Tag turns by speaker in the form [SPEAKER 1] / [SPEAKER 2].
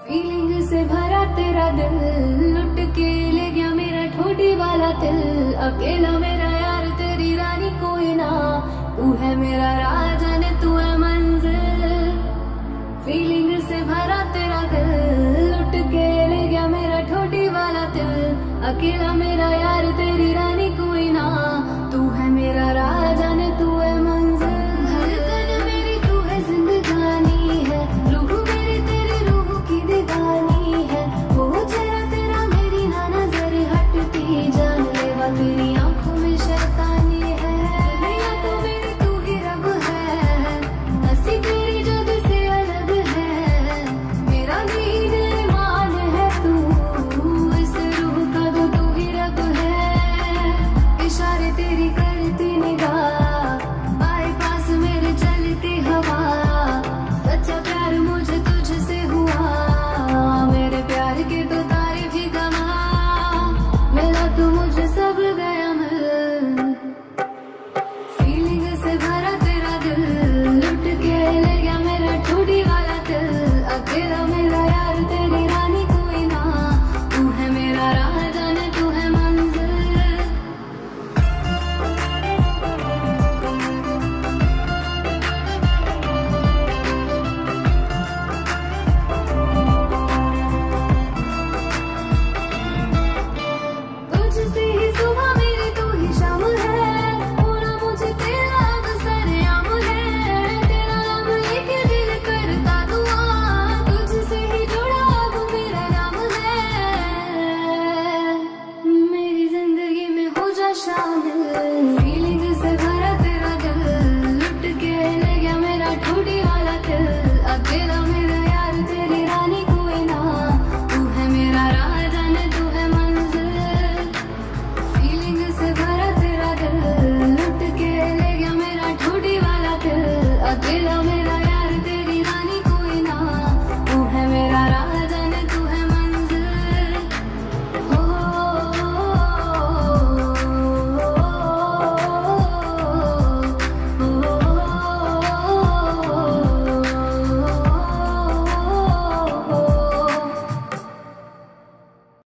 [SPEAKER 1] Feeling से भरा तेरा दिल, लुट के ले गया मेरा ठोडी वाला दिल। अकेला मेरा यार तेरी रानी कोई ना, तू है मेरा राजा ने तू है मंजिल। फीलिंग से भरा तेरा दिल, लुट के ले गया मेरा ठोडी वाला दिल। अकेला मेरा